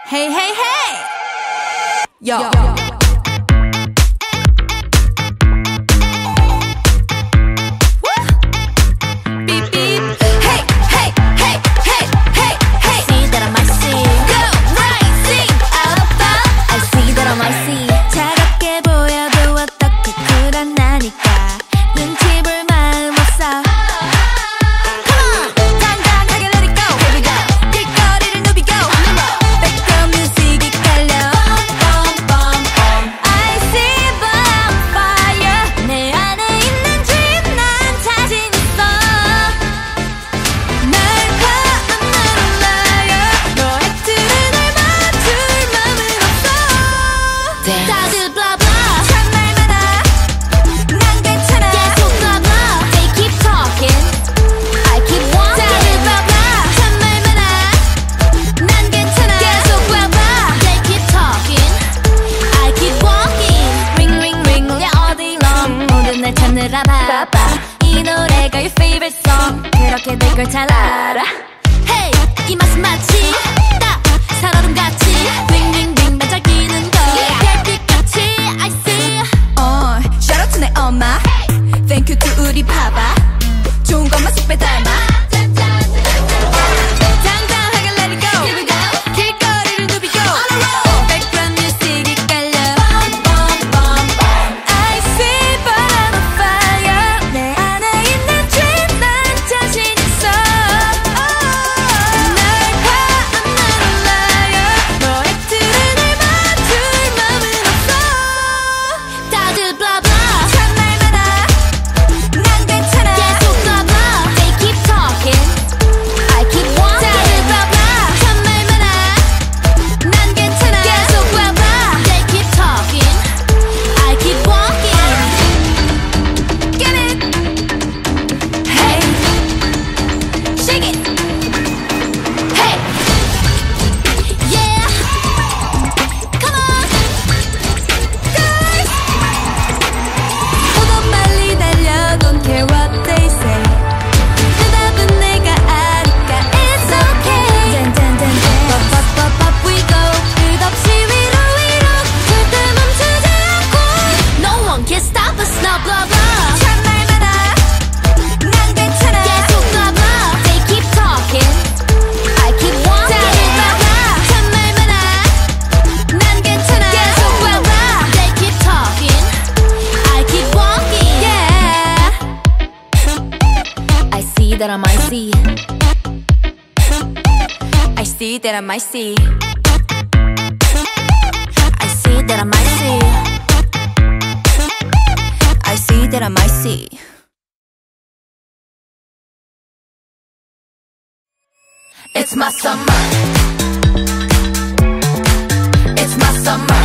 Hey, hey, hey! Yo. Beep, beep. Hey, hey, hey, hey, hey, hey. See that I might see. Go, right, see. Out of bounds. I see that I might see. 차갑게 보여도 어떻게 쿨한나니까 눈치 볼 마음 없어. 이 노래가 your favorite song 그렇게 될 걸 잘 알아. Hey, 이 맛은 마치 딱 살얼음같이 윙윙윙 반짝이는 거 별빛같이 I see. Shout out to 내 엄마. Thank you to 우리 파파. 좋은 것만 쏙 빼닮아. 당당하게 let it go. Here we go. 길거리를 누비고 background music이 깔려. I see but I'm on fire. 내 안에 있는 dream 난 자신 있어. 날 봐 I'm not a liar. 너의 틀에 날 맞출 맘은 없어. 다들 blah blah 참 말 많아. 난 괜찮아. 계속 blah blah. They keep talking. I keep walking. 다들 blah blah 참 말 많아. 난 괜찮아. 계속 blah blah. They keep talking. I keep walking. Get it. Hey. Shake it. Hey. Yeah. Come on. Guys. 오도 빨리 달려. Don't care what they say. 대답은 내가 아니까 it's okay. Up we go. 끝없이 위로 위로. 절대 멈추지 않고. No one can stop us now. Blah blah. 참 말 많아. 난 괜찮아. 계속 blah blah. They keep talking. I keep walking. 다들 blah blah. 참 말 많아. 난 괜찮아. 계속 blah blah. They keep talking. I keep walking. Yeah. I see that I might see. I see that I might see. I see that I might see. I see that I might see. It's my summer. It's my summer.